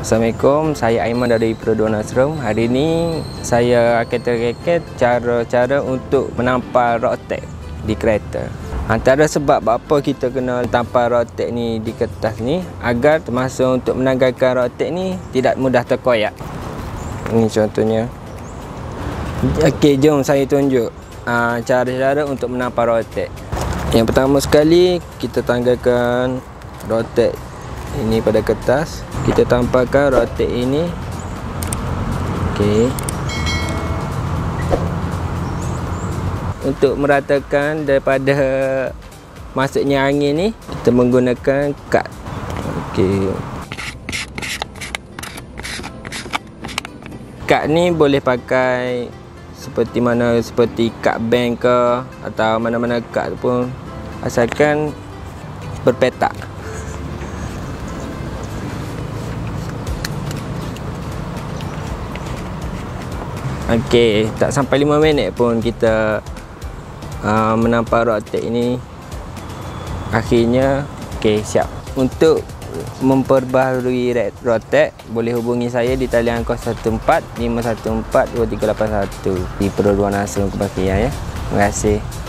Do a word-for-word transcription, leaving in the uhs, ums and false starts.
Assalamualaikum, saya Aiman dari Perodua Nasrum. Hari ini saya akan terkait cara-cara untuk menampal rotek di kereta. Antara sebab apa kita kena tampal rotek ni di kertas ni agar termasuk untuk menanggalkan rotek ni tidak mudah terkoyak. Ini contohnya. Okey, jom saya tunjuk aa, cara-cara untuk menampal rotek. Yang pertama sekali, kita tanggalkan rotek ini pada kertas. Kita tampalkan rotek ini. Okey. Untuk meratakan daripada masuknya angin ni, kita menggunakan kad. Okey. Kad ni boleh pakai seperti mana, seperti kad bank ke atau mana-mana kad pun, asalkan berpetak. Okey, tak sampai lima minit pun kita uh, menampal rotek ini. Akhirnya, okey, siap. Untuk memperbaharui rotek, boleh hubungi saya di talian kos satu empat lima satu empat dua tiga lapan satu di Perodua Nasrum Kebahagiaan ya. Terima kasih.